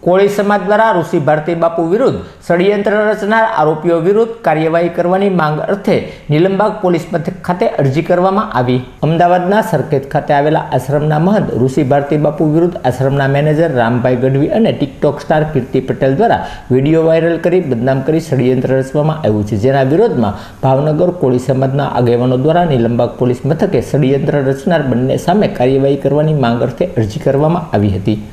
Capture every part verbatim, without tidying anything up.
कोळी समाज द्वारा ऋषि भारती बापू विरुद्ध षड्यंत्र रचनार आरोपीओ विरुद्ध कार्यवाही करवानी मांग अर्थे नीलमबाग पोलीस मथक खाते अरजी करवामां आवी। अमदावादना सरखेज खाते आवेला आश्रमना महंत ऋषि भारती बापू विरुद्ध आश्रमना मेनेजर रामभाई गढ़वी अने टिकटॉक स्टार कीर्ति पटेल द्वारा विडियो वायरल करी बदनाम करी षड्यंत्र रचवामां आव्युं छे, जेना विरोधमां भावनगर कोळी समाजना आगेवानो द्वारा नीलमबाग पोलीस मथके षड्यंत्र रचनार बंने सामे कार्यवाही करवानी मांग अर्थे अरजी करवामां आवी हती।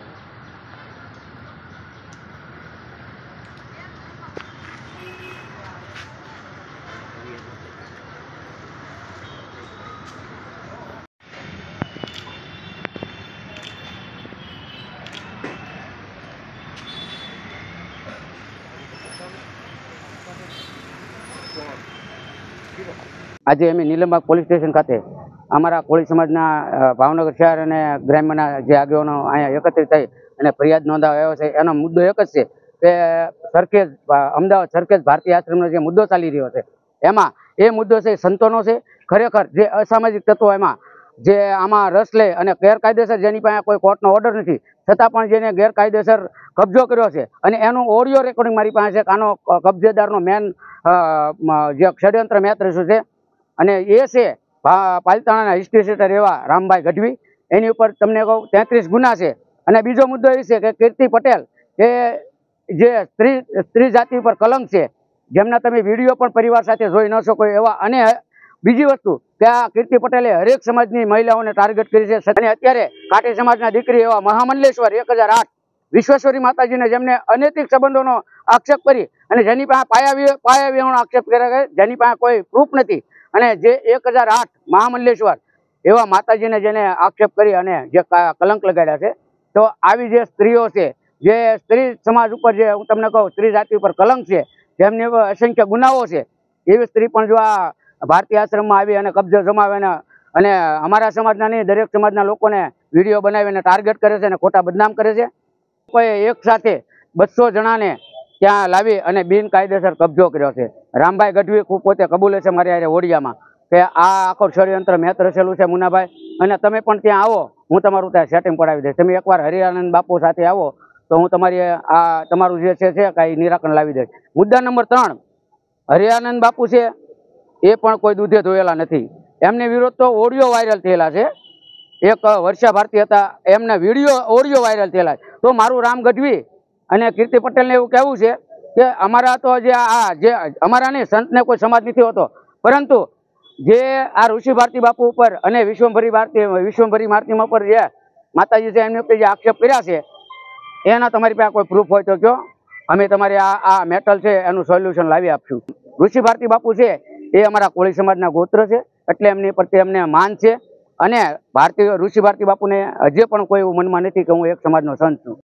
आज अमे नीलमबाग पोलीस स्टेशन खाते अमरा कोळी समाजना भावनगर शहर और ग्राम्यना जे आगेवानो अहींया एकत्रित थई अने फरियाद नोंधावा आव्यो छे। एनो मुद्दो एक ज छे के सरखेज अमदावाद सरखेज भारतीय आश्रमनो जे मुद्दो चाली रह्यो छे एमां ए मुद्दो छे संतोनो छे। खरेखर जे असामाजिक तत्वो एमां जे आमां रस ले अने गैरकायदेसर जेनी पासे कोई कोर्टनो ऑर्डर नथी छतां पण जेने गैरकायदेसर कब्जो कर्यो छे अने एनुं ऑडियो रेकॉर्डिंग मारी पासे छे। आनो कब्जेदारनो मेन जे षड्यंत्र मेत रह्यो छे अने ए छे पालिताणाना हिस्ट्री सीटर एवा रामभाई गढ़वी। एनी उपर तमने कहूं तेत्रीस गुना छे। अने बीजो मुद्दो ए छे के कीर्ति पटेल ए जे स्त्री स्त्री जाति पर कलंक छे, जेमना तमे विडियो पण परिवार साथे जोई न शको एवा। अने बीजी वस्तु के आ कीर्ति पटेले हरेक समाजनी महिलाओने टार्गेट करी छे। अने अत्यारे काठी समाजना दीकरी एवा महामंडलेश्वर एक हज़ार आठ विश्वेश्वरी माताजीने जेमने अनैतिक संबंधोनो आक्षेप करी अने जेनी पासे पाया पाया विहोणो आक्षेप करे, जेनी पासे कोई प्रूफ नथी अने जे एक हज़ार आठ महामंडलेश्वर एवा माताजीने जेने आक्षेप करी अने जे कलंक लगाड्या छे, तो आवी जे स्त्रीओ छे, जे स्त्री समाज उपर जे हूँ तमने कहूं स्त्री जाति पर कलंक छे, जेमने असंख्य गुनाओ छे, एवी स्त्री पण जो आ भारतीय आश्रममां आवी अने कब्જો जमावे अने अमारा समाजना नहीं दरेक समाजना लोकोने विडियो बनावीने टार्गेट करे छे अने खोटा बदनाम करे छे। कोई एक साथे बस्सो जणाने त्यां लावी अने बिनकायदेसर कब्જો कर्यो छे। रामभाई गढ़वी खूब पोते कबूले छे मारी हारे ओडियामां के आ आखो षड्यंत्र में रचेलुं छे मुन्नाभाई, अने तमे पण त्यां आवो, हूँ तमारुं त्यां सेटिंग पडावी दईश। तमे एकवार हरियानंद बापू साथे आवो तो हूँ तमारी आ तमारुं जे छे छे कांई निराकरण लावी दईश। मुद्दा नंबर त्रण, हरियानंद बापू छे ए पण कोई दूधे धोयेला नथी। एमने विरोध तो ऑडियो वायरल थयेला छे। एक वर्षा भारती हता एमना विडियो ऑडियो वायरल थयेला तो मारुं राम गढ़वी अने कीर्ति पटेल ने एवुं कहेवुं छे के अमारा तो जे आ जे अमारा नहीं संत ने कोई समाज नहीं होतो, परंतु जे आ ऋषि भारती बापू पर अने विश्वभरी भारती विश्वभरी भारती पर जे माताजी से एमने जे आक्षेप कर्या छे एना तमारी पासे कोई प्रूफ होय तो कहो, अमे तमारे आ आ मेटल छे एनुं सोल्यूशन लावी आपशुं। ऋषि भारती बापू छे ए अमारा कोळी समाजना गोत्र छे एटले एमनी प्रत्ये अमने मान छे अने भारतीय ऋषि भारती बापू ने हजे पण कोई मनमा नथी के हूँ एक समाजनो संत छुं।